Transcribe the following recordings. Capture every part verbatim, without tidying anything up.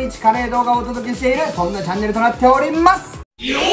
日カレー動画をお届けしている、そんなチャンネルとなっております。よー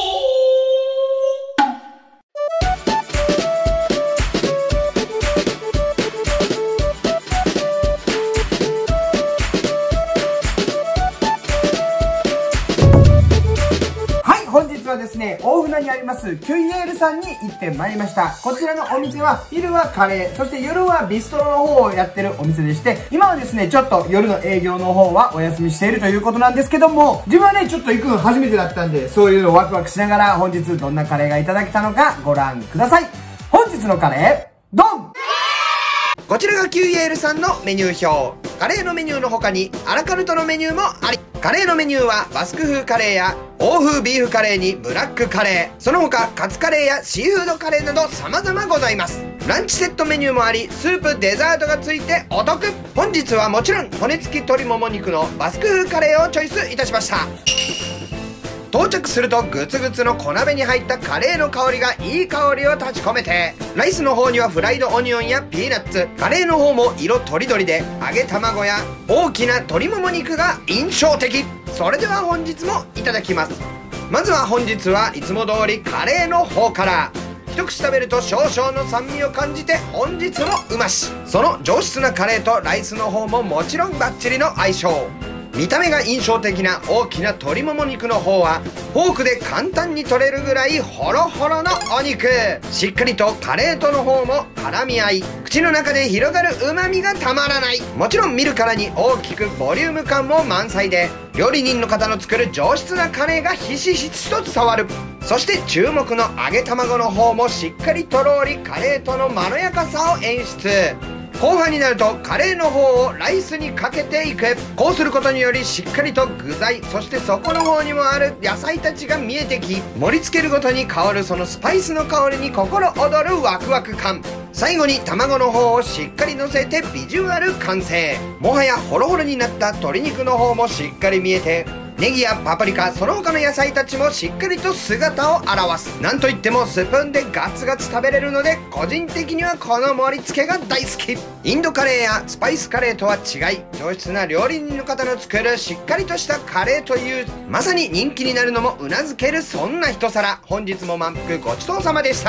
本日はですね、大船にありますキュイエールさんに行ってまいりました。こちらのお店は昼はカレー、そして夜はビストロの方をやってるお店でして、今はですね、ちょっと夜の営業の方はお休みしているということなんですけども、自分はね、ちょっと行くの初めてだったんで、そういうのをワクワクしながら本日どんなカレーがいただけたのかご覧ください。本日のカレー、ドン！こちらがキュイエールさんのメニュー表。カレーのメニューの他にアラカルトのメニューもあり、カレーのメニューはバスク風カレーや欧風ビーフカレーにブラックカレー、その他カツカレーやシーフードカレーなど様々ございます。ランチセットメニューもあり、スープデザートがついてお得。本日はもちろん骨付き鶏もも肉のバスク風カレーをチョイスいたしました。到着するとグツグツの小鍋に入ったカレーの香りがいい香りを立ち込めて、ライスの方にはフライドオニオンやピーナッツ、カレーの方も色とりどりで揚げ卵や大きな鶏もも肉が印象的。それでは本日もいただきます。まずは本日はいつも通りカレーの方から。一口食べると少々の酸味を感じて本日もうまし。その上質なカレーとライスの方ももちろんバッチリの相性。見た目が印象的な大きな鶏もも肉の方はフォークで簡単に取れるぐらいホロホロのお肉。しっかりとカレーとの方も絡み合い、口の中で広がる旨味がたまらない。もちろん見るからに大きくボリューム感も満載で、料理人の方の作る上質なカレーがひしひしと伝わる。そして注目の揚げ卵の方もしっかりとろりカレーとのまろやかさを演出。後半になるとカレーの方をライスにかけていく。こうすることによりしっかりと具材、そして底の方にもある野菜たちが見えてき、盛り付けるごとに香るそのスパイスの香りに心躍るワクワク感。最後に卵の方をしっかり乗せてビジュアル完成。もはやホロホロになった鶏肉の方もしっかり見えて、ネギやパプリカ、その他の野菜たちもしっかりと姿を現す。なんといってもスプーンでガツガツ食べれるので、個人的にはこの盛り付けが大好き。インドカレーやスパイスカレーとは違い、上質な料理人の方の作るしっかりとしたカレーという、まさに人気になるのもうなずけるそんな一皿。本日も満腹ごちそうさまでした。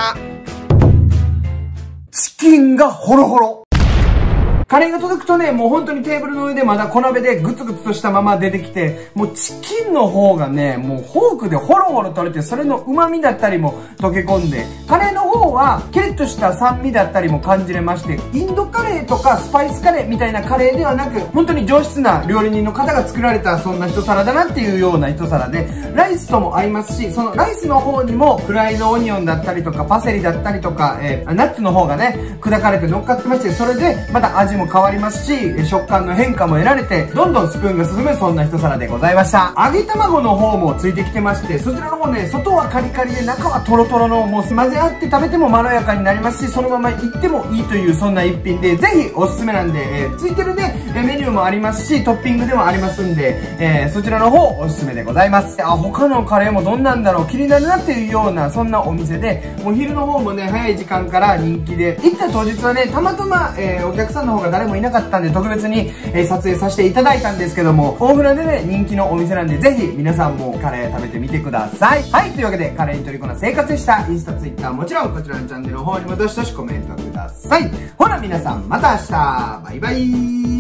チキンがホロホロ。カレーが届くとね、もう本当にテーブルの上でまだ小鍋でグツグツとしたまま出てきて、もうチキンの方がね、もうフォークでホロホロ取れて、それの旨味だったりも溶け込んで、カレーの方はキリッとした酸味だったりも感じれまして、インドカレーとかスパイスカレーみたいなカレーではなく、本当に上質な料理人の方が作られたそんな一皿だなっていうような一皿で、ライスとも合いますし、そのライスの方にもフライドオニオンだったりとかパセリだったりとか、えー、ナッツの方がね、砕かれて乗っかってまして、それでまた味も変わりますし、食感の変化も得られて、どんどんスプーンが進むそんな一皿でございました。揚げ卵の方もついてきてまして、そちらの方ね、外はカリカリで中はトロトロの、もう混ぜ合って食べてもまろやかになりますし、そのままいってもいいというそんな一品で、ぜひおすすめなんで、えー、ついてるね、メニューもありますし、トッピングでもありますんで、えー、そちらの方おすすめでございます。あ、他のカレーもどんなんだろう、気になるなっていうような、そんなお店で、もう昼の方もね、早い時間から人気で、行った当日はね、たまたま、えー、お客さんの方が誰もいなかったんで、特別に、えー、撮影させていただいたんですけども、大船でね、人気のお店なんで、ぜひ皆さんもカレー食べてみてください。はい、というわけで、カレーに虜な生活でした。インスタ、ツイッター、もちろんこちらのチャンネルの方にもどしどしコメントください。ほな皆さん、また明日バイバイ。